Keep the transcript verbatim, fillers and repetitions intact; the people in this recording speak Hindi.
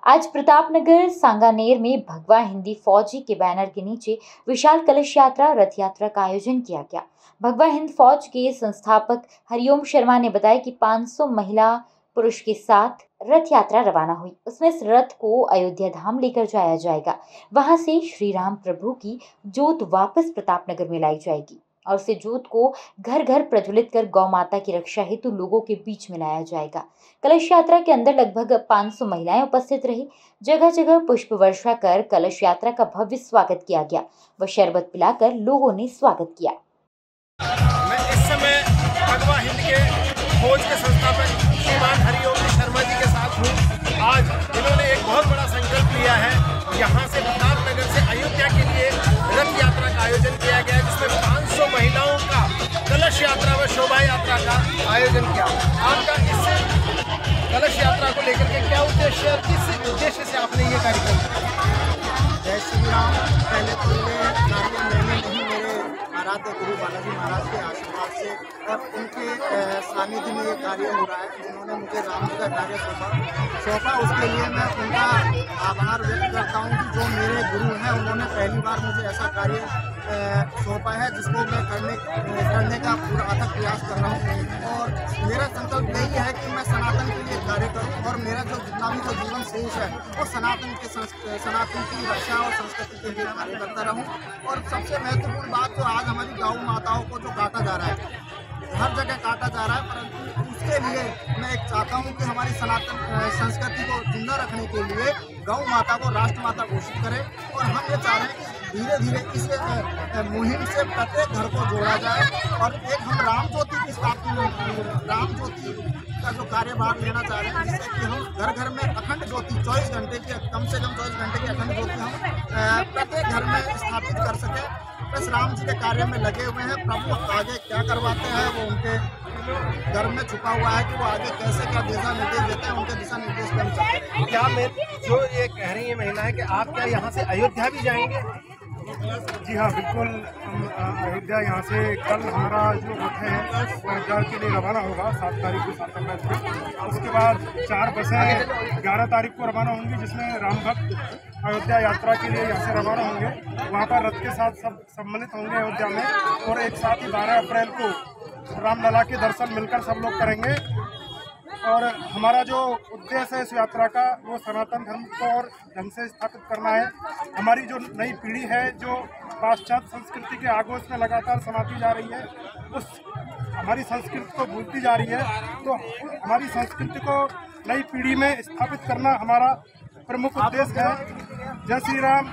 आज प्रतापनगर सांगानेर में भगवा हिंदी फौजी के बैनर के नीचे विशाल कलश यात्रा रथ यात्रा का आयोजन किया गया। भगवा हिंद फौज के संस्थापक हरिओम शर्मा ने बताया कि पाँच सौ महिला पुरुष के साथ रथ यात्रा रवाना हुई। उसमें इस रथ को अयोध्या धाम लेकर जाया जाएगा। वहां से श्री राम प्रभु की जोत वापस प्रतापनगर में लाई जाएगी और उसे जोत को घर घर प्रज्वलित कर गौ माता की रक्षा हेतु लोगों के बीच में लाया जाएगा। कलश यात्रा के अंदर लगभग पाँच सौ महिलाएं उपस्थित रही। जगह जगह पुष्प वर्षा कर कलश यात्रा का भव्य स्वागत किया गया व शरबत पिलाकर लोगों ने स्वागत किया। मैं इस समय भगवा हिंद के फौज के संस्थापक श्रीमान हरिओम शर्मा जी के साथ हूँ। आज इन्होंने एक बहुत बड़ा संकल्प लिया है। यहाँ से प्रतापनगर से अयोध्या के लिए रथ यात्रा का आयोजन किया गया है, जिसमें पाँच सौ महिलाओं का कलश यात्रा व शोभा यात्रा का आयोजन किया। आपका इस कलश यात्रा को लेकर के क्या उद्देश्य है, किस उद्देश्य से आपने ये कार्यक्रम किया? जय श्री राम। पहले तो ये कार्य मैंने नहीं, मेरे आराध्य गुरु बालाजी महाराज के आशीर्वाद से और उनके सानिध्य में ये कार्य हो रहा है। जिन्होंने मुझे राम जी का कार्य सौंपा सौंपा उसके लिए मैं उनका आभार व्यक्त करता हूँ कि जो मेरे गुरु हैं उन्होंने पहली बार मुझे ऐसा कार्य सौंपा है जिसको मैं करने करने का पूरा अथक प्रयास कर रहा हूँ। और मेरा संकल्प यही है कि मैं सनातन के लिए कार्य करूँ और मेरा जो जितना भी जो जीवन शेष है वो सनातन के सनातन की रक्षा और संस्कृति के लिए कार्य करता रहूँ। और सबसे महत्वपूर्ण बात तो आज हमारी गौ माताओं को जो काटा जा रहा है, हर जगह काटा जा रहा है, परंतु उसके लिए मैं एक चाहता हूं कि हमारी सनातन संस्कृति को जिंदा रखने के लिए गौ माता को राष्ट्र माता घोषित करें। और हम ये चाह रहे हैं कि धीरे धीरे इस मुहिम से प्रत्येक घर को जोड़ा जाए और एक हम राम ज्योति की स्थापना, राम ज्योति का जो कार्यभार लेना चाह रहे हैं, जिससे कि हम घर घर में अखंड ज्योति चौबीस घंटे की कम से कम चौबीस घंटे की अखंड ज्योति हम प्रत्येक घर में स्थापित कर सकें। बस राम जी के कार्य में लगे हुए हैं। प्रभु आगे क्या करवाते हैं वो उनके घर में छुपा हुआ है कि वो आगे कैसे क्या दिशा निर्देश देते हैं, उनके दिशा निर्देश पर हम चलते हैं। क्या मैं जो ये कह रही है महिला है कि आप क्या यहाँ से अयोध्या भी जाएंगे? जी हाँ, बिल्कुल। हम अयोध्या यहाँ से कल हमारा जो रथ है वो अयोध्या के लिए रवाना होगा सात तारीख को सात अप्रैल को। उसके बाद चार बसें ग्यारह तारीख को रवाना होंगी, जिसमें राम भक्त अयोध्या यात्रा के लिए यहाँ से रवाना होंगे। वहाँ पर रथ के साथ सब सम्मिलित होंगे अयोध्या में। और एक साथ ही बारह अप्रैल को रामलला के दर्शन मिलकर सब लोग करेंगे। और हमारा जो उद्देश्य है इस यात्रा का वो सनातन धर्म को और ढंग से स्थापित करना है। हमारी जो नई पीढ़ी है जो पाश्चात्य संस्कृति के आगोश में लगातार समाती जा रही है, उस हमारी संस्कृति को भूलती जा रही है, तो हमारी संस्कृति को नई पीढ़ी में स्थापित करना हमारा प्रमुख उद्देश्य है। जय श्री राम।